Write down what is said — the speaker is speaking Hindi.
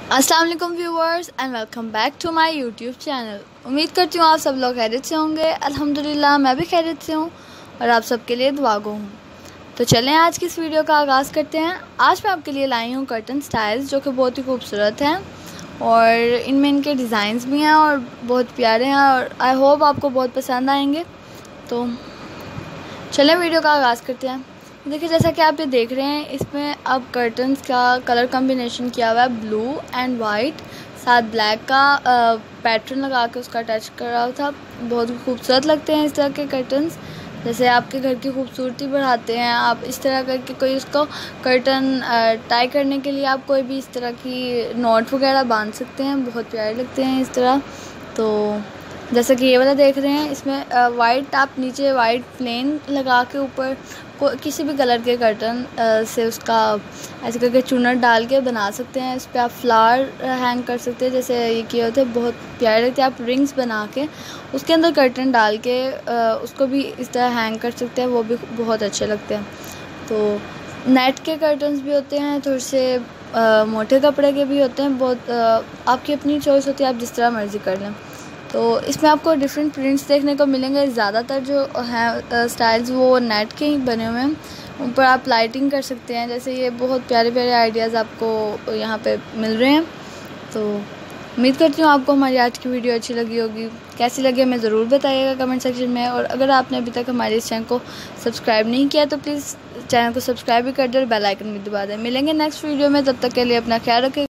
अस्सलाम वालेकुम viewers and welcome back to my YouTube channel. उम्मीद करती हूँ आप सब लोग खैरियत से होंगे। अल्हम्दुलिल्लाह मैं भी खैरियत से हूँ और आप सबके लिए दुआ गो हूँ। तो चलें आज की इस वीडियो का आगाज़ करते हैं। आज मैं आपके लिए लाई हूँ कर्टन स्टाइल्स जो कि बहुत ही खूबसूरत हैं और इनमें इनके डिज़ाइंस भी हैं और बहुत प्यारे हैं और आई होप आपको बहुत पसंद आएंगे। तो चलें वीडियो का आगाज़ करते हैं। देखिए जैसा कि आप ये देख रहे हैं, इसमें अब कर्टन्स का कलर कॉम्बिनेशन किया हुआ है ब्लू एंड वाइट, साथ ब्लैक का पैटर्न लगा के उसका टच करा हुआ था। बहुत खूबसूरत लगते हैं इस तरह के कर्टन्स, जैसे आपके घर की खूबसूरती बढ़ाते हैं। आप इस तरह करके कोई उसको कर्टन टाई करने के लिए आप कोई भी इस तरह की नॉट वगैरह बांध सकते हैं, बहुत प्यारे लगते हैं इस तरह। तो जैसा कि ये वाला देख रहे हैं, इसमें वाइट आप नीचे वाइट प्लेन लगा के ऊपर किसी भी कलर के कर्टन से उसका ऐसे करके चुनर डाल के बना सकते हैं। इस पर आप फ्लावर हैंग कर सकते हैं, जैसे ये किए होते हैं, बहुत प्यारे लगते हैं। आप रिंग्स बना के उसके अंदर कर्टन डाल के उसको भी इस तरह हैंग कर सकते हैं, वो भी बहुत अच्छे लगते हैं। तो नेट के कर्टन्स भी होते हैं, थोड़े से मोटे कपड़े के भी होते हैं, बहुत आपकी अपनी चॉइस होती है, आप जिस तरह मर्ज़ी कर लें। तो इसमें आपको डिफरेंट प्रिंट्स देखने को मिलेंगे। ज़्यादातर जो हैं स्टाइल्स वो नेट के ही बने हुए हैं, उन पर आप लाइटिंग कर सकते हैं। जैसे ये बहुत प्यारे प्यारे आइडियाज़ आपको यहाँ पे मिल रहे हैं। तो उम्मीद करती हूँ आपको हमारी आज की वीडियो अच्छी लगी होगी। कैसी लगी हमें ज़रूर बताइएगा कमेंट सेक्शन में। और अगर आपने अभी तक हमारे इस चैनल को सब्सक्राइब नहीं किया तो प्लीज़ चैनल को सब्सक्राइब भी कर दें और बेल आइकन भी दबा दें। मिलेंगे नेक्स्ट वीडियो में, तब तक के लिए अपना ख्याल रखें।